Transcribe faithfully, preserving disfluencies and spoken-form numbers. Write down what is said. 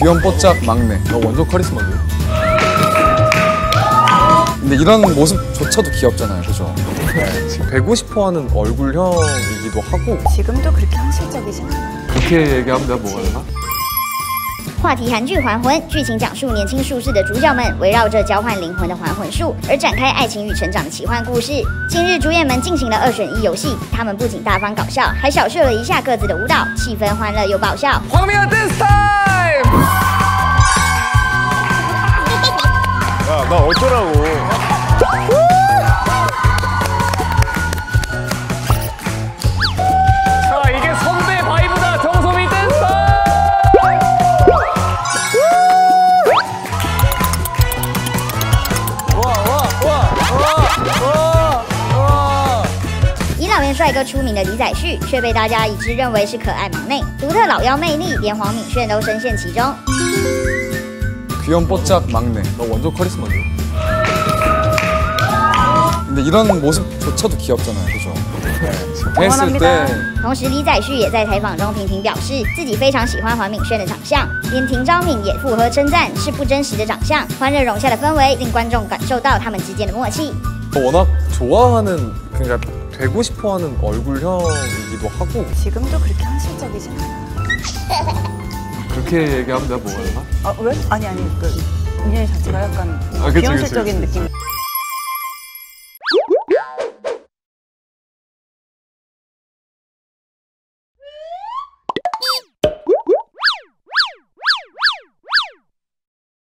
귀염 뽀짝 막내. 너 완전 카리스마인데? 근데 이런 모습조차도 귀엽잖아요, 그죠? 네, 지금 배고 싶어하는 얼굴형이기도 하고. 지금도 그렇게 현실적이진 않아요. 그렇게 얘기하면 내가 뭐가 되나? 话题韩剧《还魂》，剧情讲述年轻术士的主角们围绕着交换灵魂的还魂术而展开爱情与成长的奇幻故事。近日，主演们进行了二选一游戏，他们不仅大方搞笑，还小秀了一下各自的舞蹈，气氛欢乐又爆笑。 黄明 dance time！ 야, 나 어쩌라고. 자, 이게 선배 바이브다. 정소미 댄서! 와, 와, 와, 와, 와. 以老练帅哥出名的李宰旭，却被大家一致认为是可爱忙内，独特老妖魅力，连黄敏炫都深陷其中。 귀염 뽀짝 막내. 너 완전 카리스마인데? 근데 이런 모습조차도 귀엽잖아요, 그죠? 네, 지금 했을 때. 同时，李宰旭也在采访中频频表示，自己非常喜欢黄敏炫的长相，连廷昭敏也附和称赞是不真实的长相。欢乐融洽的氛围令观众感受到他们之间的默契。 워낙 좋아하는, 그러니까 되고 싶어하는 얼굴형이기도 하고. 지금도 그렇게 현실적이진 않아요. 그렇게 얘기하면 내가 뭐가 되나? 아 왜? 아니 아니 그 인연 자체가 약간 아, 그치, 비현실적인 그치, 그치. 느낌.